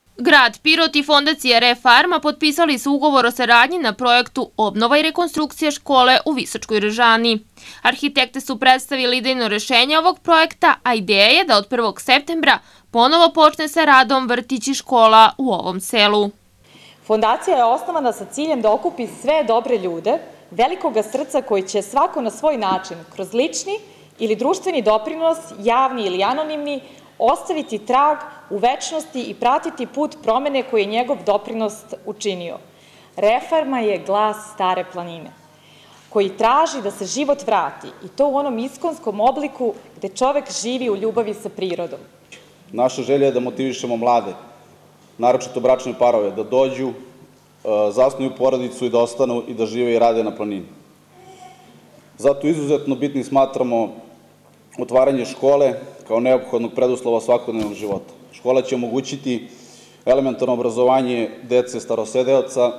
Grad Pirot i fondacija Refarma potpisali su ugovor o saradnji na projektu obnova i rekonstrukcija škole u Visočkoj Režani. Arhitekte su predstavili idejno rešenje ovog projekta, a ideja je da od 1. septembra ponovo počne sa radom vrtić i škola u ovom selu. Fondacija je osnovana sa ciljem da okupi sve dobre ljude, velikoga srca koji će svako na svoj način, kroz lični ili društveni doprinos, javni ili anonimni, ostaviti trag u večnosti i pratiti put promene koji je njegov doprinos učinio. Refarma je glas Stare planine, koji traži da se život vrati i to u onom iskonskom obliku gde čovek živi u ljubavi sa prirodom. Naša želja je da motivišemo mlade, naročito bračne parove, da dođu, zasnuju porodicu i da ostanu i da žive i rade na planini. Zato izuzetno bitnim smatramo otvaranje škole kao neophodnog preduslova svakodnevnog života. Škola će omogućiti elementarno obrazovanje dece starosedeoca,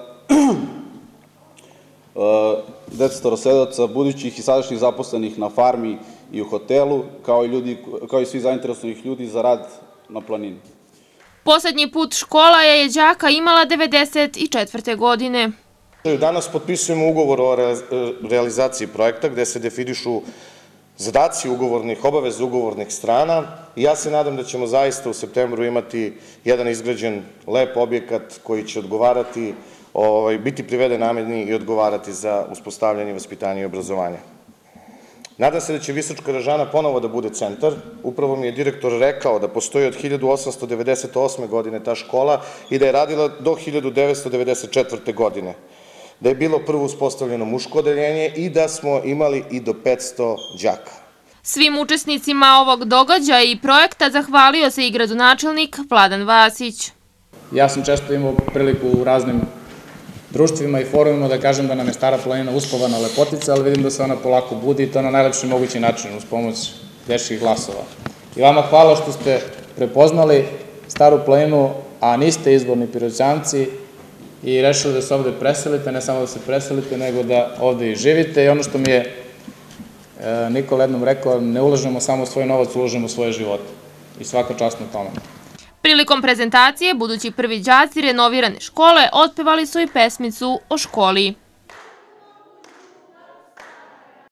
budućih i sadašnjih zaposlenih na farmi i u hotelu, kao i svi zainteresovanih ljudi za rad na planini. Poslednji put škola je đaka imala 1994. godine. Danas potpisujemo ugovor o realizaciji projekta gde se definišu zadaci ugovornih, obaveza ugovornih strana i ja se nadam da ćemo zaista u septembru imati jedan izgrađen lep objekat koji će odgovarati, biti priveden nameni i odgovarati za uspostavljanje, vaspitanje i obrazovanje. Nadam se da će Visočka Režana ponovo da bude centar. Upravo mi je direktor rekao da postoji od 1898. godine ta škola i da je radila do 1994. godine. Da je bilo prvo uspostavljeno muško odeljenje i da smo imali i do 500 đaka. Svim učesnicima ovog događaja i projekta zahvalio se i gradonačelnik Vladan Vasić. Ja sam često imao priliku u raznim društvima i forumima da kažem da nam je Stara planina uspavana lepotica, ali vidim da se ona polako budi i to na najlepši mogući način uz pomoć dečjih glasova. I vama hvala što ste prepoznali Staru planinu, a niste izborni Piroćanci i rešili da se ovde preselite, ne samo da se preselite, nego da ovde i živite. I ono što mi je Nikola jednom rekao, ne ulažemo samo svoj novac, ulažemo svoje živote. I svaka čast na tome. Prilikom prezentacije budući prvi đaci renovirane škole otpevali su i pesmicu o školi.